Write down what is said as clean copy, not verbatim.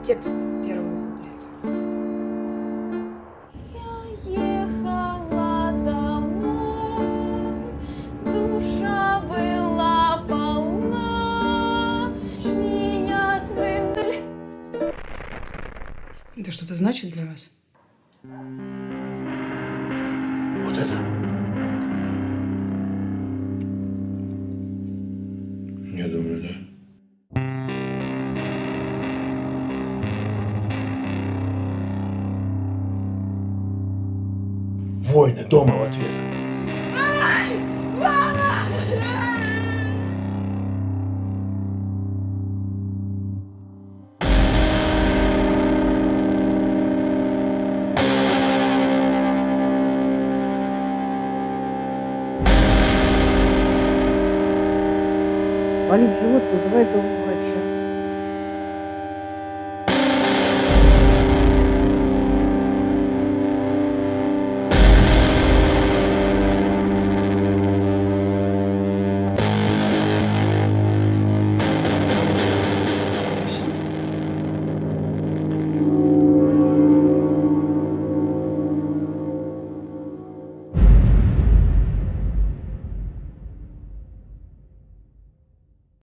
Текст первого куплета. Я ехала домой, душа была полна, меня свыдали. Это что-то значит для вас? Вот это? Я думаю, да. Войны дома в ответ. Болит живот, вызывает его врача.